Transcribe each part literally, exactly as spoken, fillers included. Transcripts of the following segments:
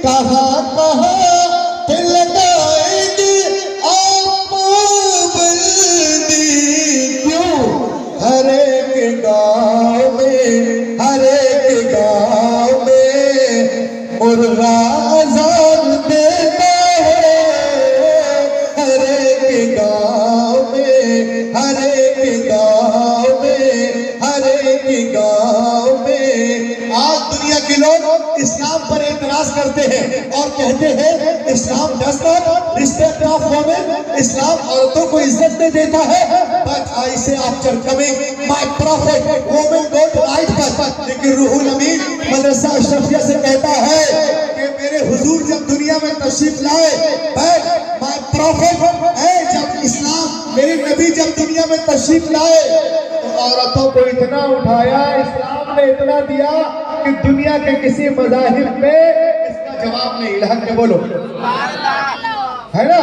کہاں کہاں پہ لگائیں گے آپ پابندی، کیوں ہر ایک گاؤں میں ہر ایک گاؤں میں مرغا اذان دیتا ہے، ہر ایک گاؤں میں ہر ایک گاؤں میں ہر ایک گاؤں میں۔ آج دنیا کے لوگ اسلام پر اعتراض کرتے ہیں اور کہتے ہیں اسلام does not respect of women، اسلام عورتوں کو عزت نہیں دیتا ہے۔ But I say after coming my prophet women got right but، لیکن روح الامین مدرسہ اشرفیہ سے کہتا ہے کہ میرے حضور جب دنیا میں تشریف لائے، but my prophet ہے جب اسلام میرے نبی جب دنیا میں تشریف لائے تو عورتوں کو اتنا اٹھایا، اسلام نے اتنا دیا کہ دنیا کے کسی مذاہب میں اس کا جواب نہیں۔ الحق کے بولو ہے نا،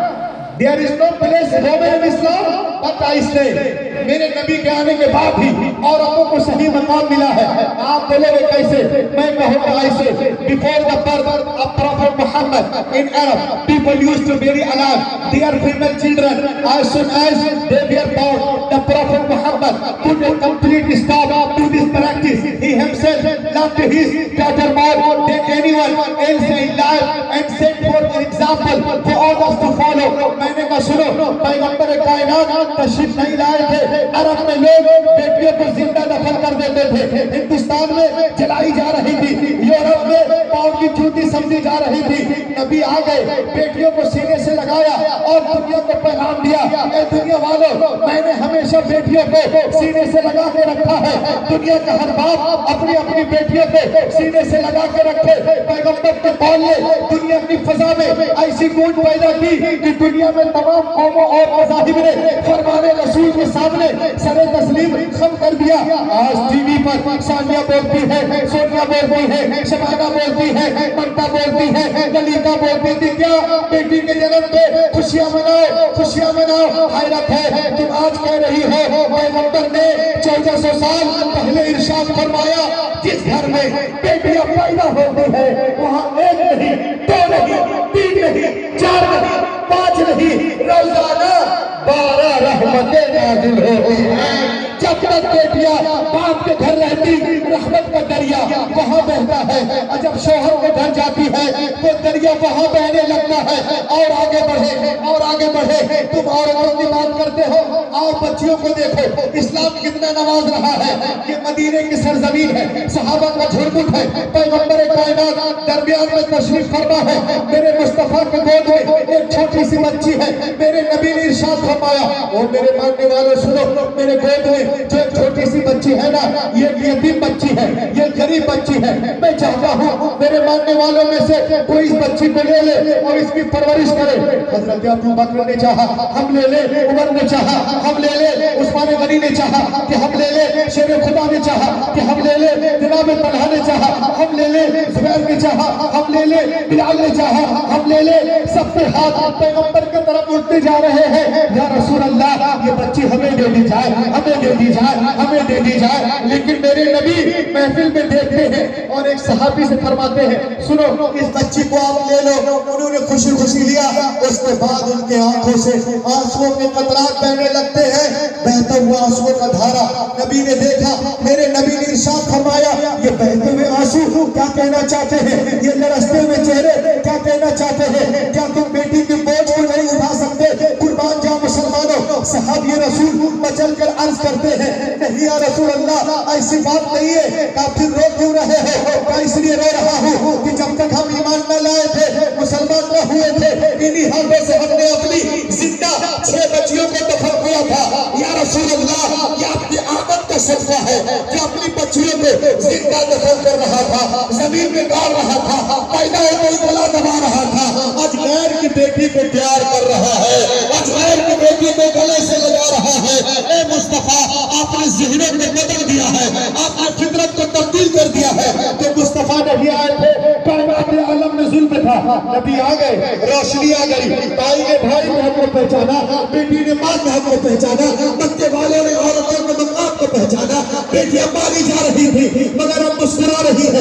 there is no place women in Islam but I say، میرے نبی کے آنے کے بعد بھی عورتوں کو صحیح مقام ملا ہے۔ آپ بولے گے کیسے؟ میں کہوں گا ایسے، before the birth of Prophet Muhammad in Arab people used to bury alive their female children as soon as they were born. The Prophet Muhammad put a complete stop to this practice. He himself loved his daughter more than anyone else in life and set for example for others to follow۔ میں نے کہا سنو، پیغمبر کائنات تشریف نہیں لائے تھے، عرب میں لوگ بیٹیوں کو زندہ دفن کر دیتے تھے، ہندوستان میں جلائی جا رہی تھی، یورپ میں پاؤں کی چوٹی سمجھی جا رہی تھی۔ نبی آ گئے، بیٹیوں کو سینے سے لگایا اور دنیا کو پیغام دیا، اے دنیا والوں میں نے ہمیشہ بیٹیوں کو سینے سے لگا کے رکھا ہے۔ دنیا کا ہر باپ اپنی اپنی بیٹیوں کو سینے سے لگا کے رکھے۔ پیغمبر کے قول نے دنیا کی فضا میں ایسی گونج پیدا کی کہ دنیا میں تمام قوموں اور مذاہب نے فرمان رسول کے سامنے سر تسلیم خم کر دیا۔ آج ٹی وی پر ثانیہ بولتی ہے، سونیا بولتی ہے، شبانہ بولتی ہے، ممتا بولتی ہے، للیتا بولتی تھی کیا بیٹی کے جنم پہ خوشیاں مناؤ خوشیاں مناؤ۔ حیرت ہے تم آج کہہ رہی ہو پیغمبر نے چودہ سو سال پہلے ارشاد فرمایا جس گھر میں بیٹیاں پیدا ہوتی ہے وہاں ایک نہیں، دو نہیں، تین نہیں، چار نہیں، پانچ نہیں، روزانہ بارہ رحمتیں نازل ہوتی ہیں۔ جب تک بیٹیاں باپ کے گھر رہتی رحمت کا دریا وہاں بہتا ہے، اور جب شوہر کے گھر جاتی ہے وہ دریا وہاں بہنے لگتا ہے۔ اور آگے بڑھے اور آگے بڑھے، تم عورتوں کی بات کرتے ہو، اور بچیوں کو دیکھو اسلام کتنا نواز رہا ہے۔ یہ مدینے کی سرزمین ہے، صحابہ کا جھرمٹ ہے، پیغمبر کائنات درمیان میں تشریف فرما ہے۔ میرے مصطفیٰ کے گود میں ایک چھوٹی سی بچی ہے، میرے نبی نے ارشاد فرمایا او میرے ماننے والوں سنو، میرے گود میں جو ایک چھوٹی سی بچی ہے نا، یہ یتیم بچی ہے، یہ غریب بچی ہے۔ میں چاہتا ہوں میرے ماننے والوں میں سے کوئی اس بچی کو لے لے اور اس کی پرورش کرے۔ حضرت ابو بکر نے چاہا ہم لے لے، عمر نے چاہا ہم لے لے، عثمان غنی نے چاہا کہ ہم لے لے، شیر خدا نے چاہا کہ ہم لے لے، جناب طلحہ نے چاہا ہم لے لے، زبیر نے چاہا ہم لے لے، بلال نے چاہا ہم لے لے۔ سب کے ہاتھ پیغمبر کی طرف اٹھتے جا رہے ہیں، یا رسول اللہ یہ بچی ہمیں دے دی جائے، ہمیں دے دی جائے، ہمیں دے دی جائے۔ لیکن میرے نبی محفل میں دیکھتے ہیں اور ایک صحابی سے فرماتے ہیں سنو اس بچی کو آپ لے لو۔ انہوں نے خوشی خوشی لیا، اس کے بعد ان کے آنکھوں سے آنسوؤں کے قطرات بہنے لگتے ہیں، بہتا ہوا آنسوؤں کا دھارا نبی نے دیکھا۔ میرے نبی نے ارشاد فرمایا یہ بہتے ہوئے آنسو کیا کہنا چاہتے ہیں، یہ لرزتے ہوئے چہرے کیا کہنا چاہتے ہیں؟ کیا تم بیٹی کی بوجھ کو نہیں اٹھا سکتے؟ قربان جاؤ مسلمانوں۔ صحابی رسول مچل کر عرض کرتے ہیں نہیں یا رسول اللہ ایسی بات نہیں ہے، کافر رو کیوں رہے ہو؟ میں اس لیے رو رہا ہوں کہ جب تک ہم ایمان نہ لائے تھے، مسلمان نہ ہوئے تھے، انہی ہاتھوں سے ہم نے اپنی زندہ چھ بچیوں کو دفن کیا تھا۔ یا رسول اللہ یہ آپ کی آمد کا صدقہ ہے کہ اپنی بچیوں کو زندہ دفن کر رہا تھا، زمین میں ڈال رہا تھا، پیدا ہے کوئی گلا دبا رہا تھا، آج غیر کی بیٹی کو پیار کر رہا ہے، آج غیر کی بیٹی کو گلے سے لگا رہا ہے۔ اے مصطفیٰ آپ نے ذہنوں کو بدل دیا ہے، آپ نے فطرت کو تبدیل کر دیا ہے۔ تو مصطفیٰ نبی آئے تھے، کائنات عالم میں ظلم تھا، نبی آ گئے، روشنی آ گئی، بھائی نے بھائی کے حق کو پہچانا، بیٹی نے ماں کے حق کو پہچانا، مکے والوں نے عورتوں کے مقام کو پہچانا۔ بیٹیاں ماری جا رہی تھی مگر اب مسکرا رہی ہے کہ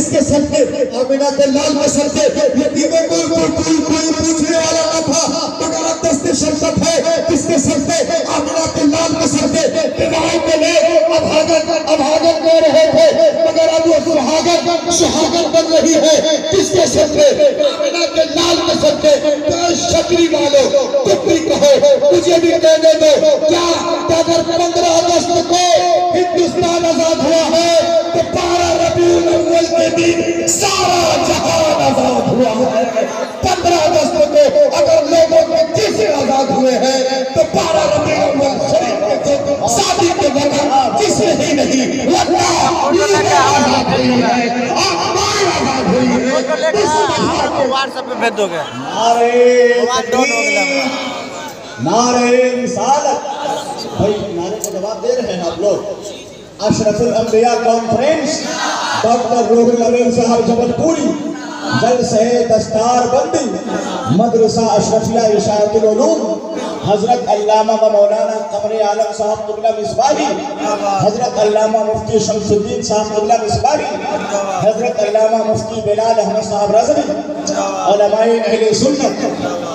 کس کے سر پہ؟ آمینہ کے لال کے سر پہ. یتیموں کو کوئی کوئی پوچھنے والا نہ تھا مگر اب دست شفقت ہے کس کے سر پہ؟ آمینہ کے لال کے سر پہ. بنائی کے لے اب حاجت اب حاجت دے رہے تھے مگر اب وہ سہاگت سہاگت بن رہی ہے کس کے سر پہ؟ آمینہ کے لال کے سر پہ. شکری والو تم بھی کہو مجھے بھی کہنے دو کیا اگر پندرہ اگست کو ہندوستان آزاد ہوا ہے تو بارہ ربیع الاول کے دن سارا جہان آزاد ہوا ہے. پندرہ اگست کو اگر لوگوں کے جسم آزاد ہوئے ہیں تو بارہ ربیع الاول شریف کے دن شادی کے وقت جسم ہی نہیں واللہ یہ آزاد ہوئی ہے آخبار آزاد ہوئی ہے. واٹسپ پہ بھیج دو گے. نعرہ تکبیر نعرہ رسالت. بھائی نعرے کو جواب دے رہے ہیں آپ لوگ. اشرف الانبیاء کانفرنس ڈاکٹر روح الامین صاحب جبل پوری جلسہ دستار بندی مدرسہ اشرفیہ اشاعت العلوم حضرت علامہ و مولانا قمر عالم صاحب قبلہ مصباحی حضرت علامہ مفتی شمس الدین صاحب قبلہ مصباحی حضرت علامہ مفتی بلال احمد صاحب رضوی علماء اہل سنت.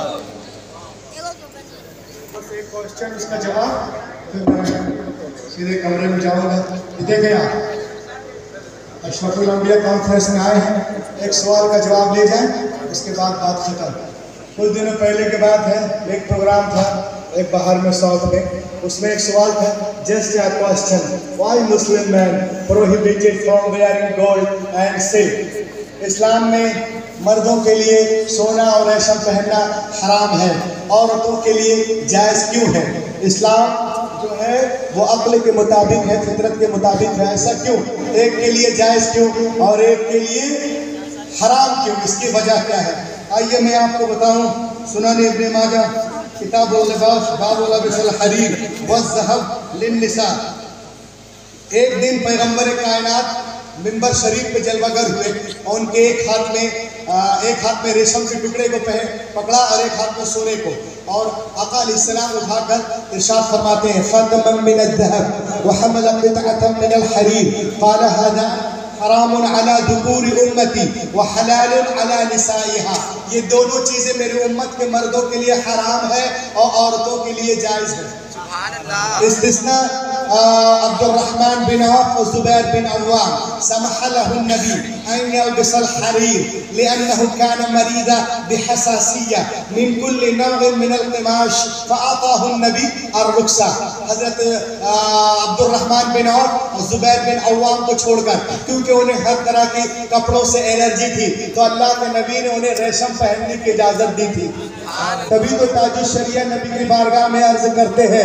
بس ایک کوشچن اس کا جواب پھر میں سیدھے کمرے میں جاؤں گا. دیکھیں آپ اشرف الانبیاء کانفرنس میں آئے ہیں ایک سوال کا جواب لے جائیں اس کے بعد بات ختم. کچھ دنوں پہلے کے بعد ہے ایک پروگرام تھا ایک باہر میں ساؤتھ میں اس میں ایک سوال تھا just a question why Muslim men prohibited from wearing gold and silk. اسلام میں مردوں کے لیے سونا اور ریشم پہننا حرام ہے عورتوں کے لیے جائز کیوں ہے؟ اسلام جو ہے وہ عقل کے مطابق ہے فطرت کے مطابق ہے ایسا کیوں؟ ایک کے لیے جائز کیوں اور ایک کے لیے حرام کیوں؟ اس کی وجہ کیا ہے؟ آئیے میں آپ کو بتاؤں. سنن ابن ماجہ کتاب اللباس باب لبس الحریر والذهب للنساء. ایک دن پیغمبر کائنات منبر شریف پہ جلوہ گر ہوئے اور ان کے ایک ہاتھ میں ایک ہاتھ میں ریشم کے ٹکڑے کو پکڑا اور ایک ہاتھ میں سونے کو اور آقا علیہ السلام اٹھا کر ارشاد فرماتے ہیں خاتما من الذهب وحمل قطعة من الحرير قال هذا حرام على ذکور امتی وحلال على نسائها. یہ دونوں چیزیں میری امت کے مردوں کے لیے حرام ہے اور عورتوں کے لیے جائز ہے. استثناء عبد الرحمن بن عوف وزبیر بن عوام سمح له النبي أن يلبس الحرير لأنه كان مريضا بحساسية من كل نوع من القماش فأعطاه النبي الرخصة. حضرت عبد الرحمن بن عوف اور زبیر بن عوام کو چھوڑ کر کیونکہ انہیں ہر طرح کے کپڑوں سے الرجی تھی تو اللہ کے نبی نے انہیں ریشم پہننے کی اجازت دی تھی. تبھی تو تاج الشریعہ نبی کی بارگاہ میں عرض کرتے ہیں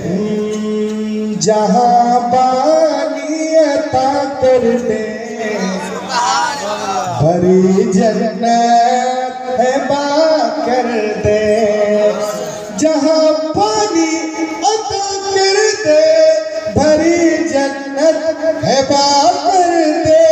جہاں بانی عطا کر دے بھری جنت ہے با کر دے. جہاں پانی عطا کر دے بھری جنت ہے با کر دے.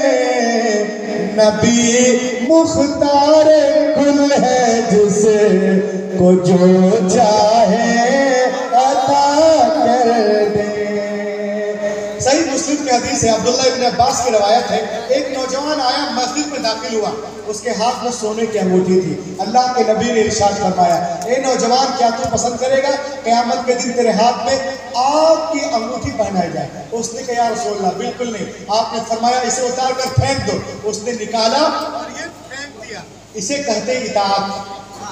نبی مختار کل ہے جس کو جو چاہے عطا کر دے. صحیح مسلم کی حدیث ہے عبداللہ ابن عباس کی روایت ہے ایک نوجوان آیا مسجد میں داخل ہوا اس کے ہاتھ میں سونے کی انگوٹھی تھی. اللہ کے نبی نے ارشاد فرمایا اے نوجوان کیا تو پسند کرے گا قیامت کے دن تیرے ہاتھ میں آگ کی انگوٹھی پہنائی جائے؟ اس نے کہا یا رسول اللہ بالکل نہیں. آپ نے فرمایا اسے اتار کر پھینک دو. اس نے نکالا اور یہ پھینک دیا. اسے کہتے ہیں اطاعت.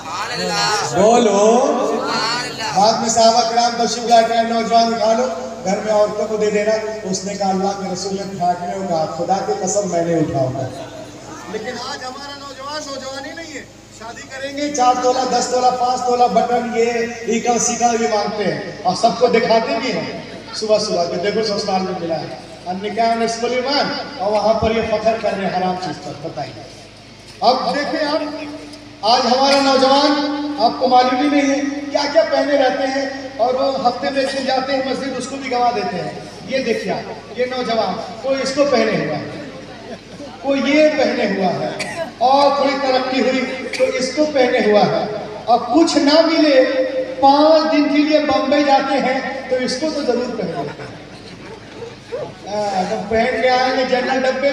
بولو. بعد میں صحابہ کرام تشریف لاتے ہیں نوجوان نکالو گھر میں عورتوں کو دے دینا. اس نے کہا اللہ کے رسول نے پھینکنے کو کہا خدا کی قسم میں نے اٹھاؤں گا. لیکن آج ہمارا نوجوان نوجوان ہی نہیں ہے. شادی کریں گے چار تولہ دس تولہ پانچ تولہ بٹن یہ ایکا سیکا بھی مانگتے ہیں اور سب کو دکھاتے بھی ہیں صبح صبح کہ دیکھو سسرال میں ملا ہے النکاح نصف الایمان اور وہاں پر یہ فخر کر رہے ہیں حرام چیز پر. بتائیے اب دیکھیں آپ آج ہمارا نوجوان آپ کو معلوم ہی نہیں ہے کیا کیا پہنے رہتے ہیں اور وہ ہفتے میں سے جاتے ہیں مسجد اس کو بھی گوا دیتے ہیں. یہ دیکھیے آپ یہ نوجوان کوئی اس کو پہنے ہوا ہے کوئی یہ پہنے ہوا ہے اور تھوڑی ترقی ہوئی تو اس کو پہنے ہوا ہے اور کچھ نہ ملے پانچ دن کے لیے بمبئی جاتے ہیں تو اس کو تو ضرور پہنے. جب پہن کے آئیں گے جنرل ڈبے میں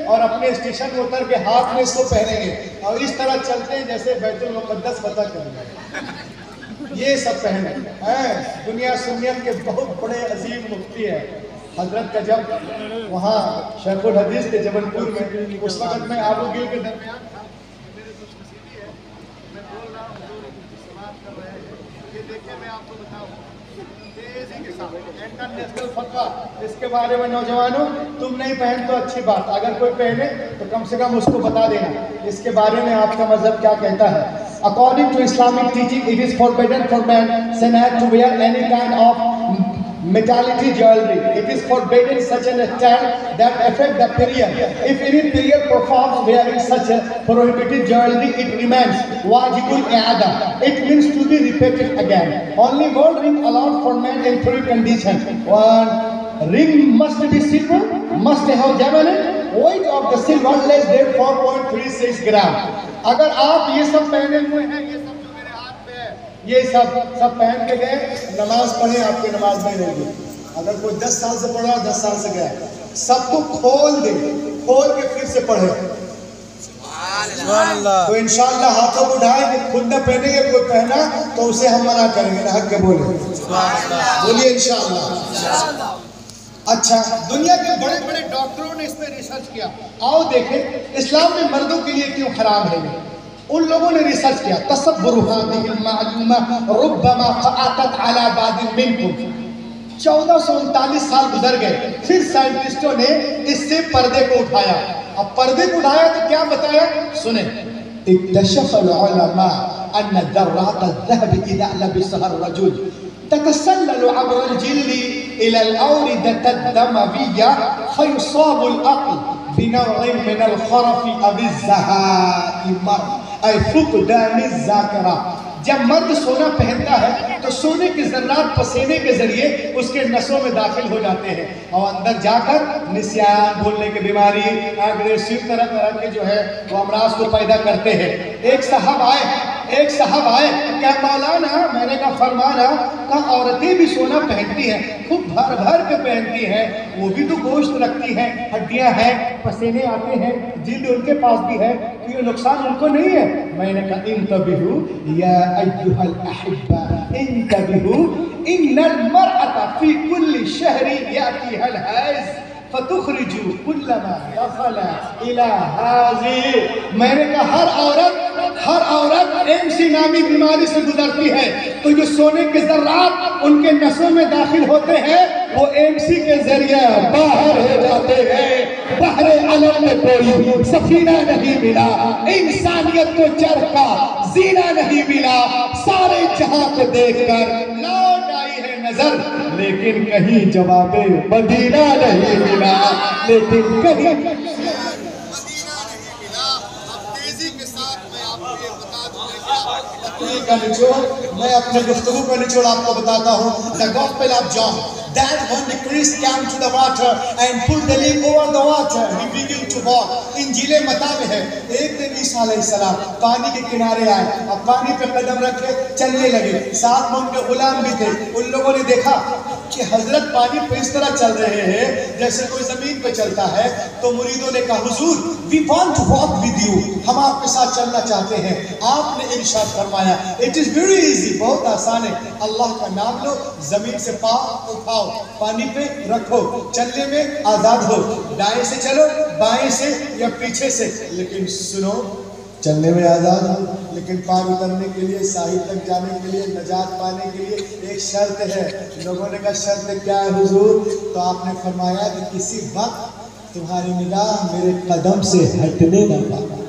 اور اپنے اسٹیشن میں اتر کے ہاتھ میں اس کو پہنیں گے اور اس طرح چلتے ہیں جیسے بیت المقدس فتح کریں گے. یہ سب پہنے ہیں. دنیا سنیت کے بہت بڑے عظیم مفتی ہیں. حضرت کا جب وہاں شیخ الحدیث کے جبل پور میں اس وقت میں آبو گل کے درمیان تھا. میرے کچھ مسیحی ہے, میں بول رہا ہوں حضور سماعت کر رہے ہیں. یہ دیکھیں میں آپ کو بتاؤں تیزی کے ساتھ انٹرنیشنل فتویٰ اس کے بارے میں. نوجوانوں تم نہیں پہن تو اچھی بات, اگر کوئی پہنے تو کم سے کم اس کو بتا دینا اس کے بارے میں آپ کا مذہب کیا کہتا ہے. According to Islamic teaching, it is forbidden for men Senat to wear any kind of metallic jewelry. It is forbidden such an extent that affect the period. If any period performs wearing such a prohibited jewelry, it remains wajibul i'ada. It means to be repeated again. Only one ring allowed for men in three conditions. One ring must be silver, must have diamond. Weight of the silver less than four point three six gram. اگر آپ یہ سب پہنے ہوئے ہیں, یہ سب جو میرے ہاتھ پہ ہے, یہ سب سب پہن کے گئے نماز پڑھیں, آپ کی نماز نہیں رہے گی. اگر کوئی دس سال سے پڑھ رہا ہے, دس سال سے گیا, سب کو کھول دے, کھول کے پھر سے پڑھے. تو انشاءاللہ ہاتھوں کو اٹھائیں کہ خود نہ پہنیں گے, کوئی پہنا تو اسے ہم منع کریں گے. حق کے بولے بولیے انشاءاللہ. اچھا, دنیا کے بڑے بڑے ڈاکٹروں نے اس پہ ریسرچ کیا. آؤ دیکھیں اسلام میں مردوں کے لیے کیوں حرام ہے. ان لوگوں نے ریسرچ کیا. تصور هذه المعلومة ربما فاتت على بعض منكم. چودہ سو انتالیس سال گزر گئے, پھر سائنٹسٹوں نے اس سے پردے کو اٹھایا. اب پردے کو اٹھایا تو کیا بتایا سنیں. اکتشف العلماء ان ذرات الذهب اذا لبسها الرجل تتسلل عبر الجلد إلى الأوردة الدموية فيصاب العقل بنوع من الخرف أو الزهائمر أي فقدان الذاكرة. جب مرد سونا پہنتا ہے تو سونے کے ذرات پسینے کے ذریعے اس کے نسوں میں داخل ہو جاتے ہیں اور اندر جا کر نسیان, بھولنے کی بیماری, اگریسو طرح طرح کے جو ہے وہ امراض کو پیدا کرتے ہیں. ایک صاحب آئے ایک صاحب آئے کہ مولانا, میں نے کہا فرمانا, کہا عورتیں بھی سونا پہنتی ہیں, خوب بھر بھر کے پہنتی ہیں, وہ بھی تو گوشت رکھتی ہیں, ہڈیاں ہیں, پسینے آتے ہیں, جلد ان کے پاس بھی ہے, تو یہ نقصان ان کو نہیں ہے. میں نے کہا انتبہو یا ایہا الاحبہ انتبہو ان المرأة فی کل شہر یاتیہا الحیض فتخرج كل ما دخل الى هذه. میں نے کہا ہر عورت ہر عورت ایم سی نامی بیماری سے گزرتی ہے, تو جو سونے کے ذرات ان کے نسوں میں داخل ہوتے ہیں وہ ایم سی کے ذریعے باہر ہو جاتے ہیں. بحر علم میں کوئی سفینہ نہیں ملا, انسانیت کو چرخا زینہ نہیں ملا, سارے جہاں کو دیکھ کر لوٹ آئی ہے نظر, لیکن کہیں جواب مدینہ نہیں ملا, لیکن کہیں مدینہ نہیں ملا. اب تیزی کے ساتھ میں آپ کو یہ بتا دوں کا نچوڑ, میں اپنے گفتگو کا نچوڑ آپ کو بتاتا ہوں. The Gospel of John, that when the priest came to the water and put the lid over the water, he began to walk. انجیل متی میں ہے, ایک دن عیسیٰ علیہ السلام پانی کے کنارے آئے, اب پانی پہ قدم رکھے چلنے لگے, ساتھ میں ان کے غلام بھی تھے. ان لوگوں نے دیکھا کہ حضرت پانی پہ اس طرح چل رہے ہیں جیسے کوئی زمین پہ چلتا ہے, تو مریدوں نے کہا حضور we want to walk with you, ہم آپ کے ساتھ چلنا چاہتے ہیں. آپ نے ارشاد فرمایا it is very easy, بہت آسان ہے, اللہ کا نام لو, زمین سے پاؤں اٹھاؤ, پانی پہ رکھو, چلنے میں آزاد ہو, دائیں سے چلو, بائیں سے یا پیچھے سے, لیکن سنو چلنے میں آزاد ہو, لیکن پار اترنے کے لیے, ساحل تک جانے کے لیے, نجات پانے کے لیے ایک شرط ہے. لوگوں نے کہا شرط کیا ہے حضور؟ تو آپ نے فرمایا کہ کسی وقت تمہاری نگاہ میرے قدم سے ہٹنے نہ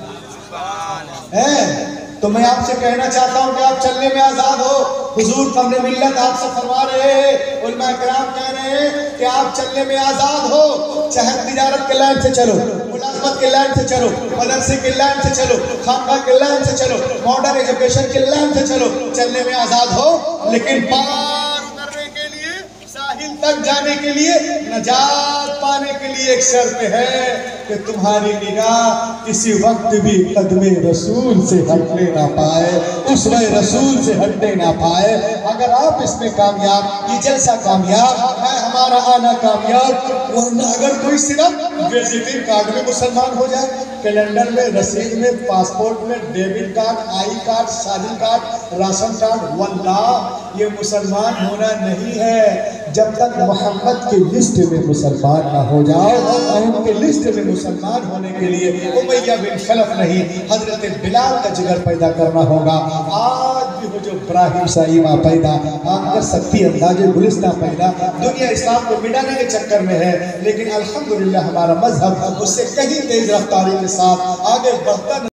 پائے. تو میں آپ سے کہنا چاہتا ہوں کہ آپ چلنے میں آزاد ہو. حضور قبر ملت آپ سے فرما رہے ہیں, علماء کرام کہہ رہے ہیں کہ آپ چلنے میں آزاد ہو, چاہے تجارت کے لائن سے چلو, ملازمت کے لائن سے چلو, مدرسے کے لائن سے چلو, خانقاہ کے لائن سے چلو, ماڈرن ایجوکیشن کے لائن سے چلو, چلنے میں آزاد ہو, لیکن پار اترنے کے لیے ساحل تک جانے کے لیے، نجات پانے کے لیے ایک شرط ہے کہ تمہاری نگاہ کسی وقت بھی قدم رسول سے ہٹنے نہ پائے، اسوہ رسول سے ہٹنے نہ پائے۔ اگر آپ اس میں کامیاب، یہ جلسہ کامیاب ہے، ہمارا آنا کامیاب، ورنہ اگر کوئی صرف وزٹنگ کارڈ میں مسلمان ہو جائے، کیلنڈر میں، رسید میں، پاسپورٹ میں، ڈیبٹ کارڈ، آئی کارڈ، شادی کارڈ، راشن کارڈ، واللہ یہ مسلمان ہونا نہیں ہے۔ جب تک محمد کی لسٹ میں مسلمان نہ ہو جاؤ، اور ان کے لسٹ میں مسلمان ہونے کے لیے امیہ بن خلف نہیں، حضرت بلال کا جگر پیدا کرنا ہوگا۔ آج بھی ہو جو ابراہیم سائمہ پیدا، آپ کر سکتی انداز گلستہ پیدا، دنیا اسلام کو مٹانے کے چکر میں ہے، لیکن الحمدللہ ہمارا مذہب اس سے کہیں تیز رفتاری کے ساتھ آگے بڑھتا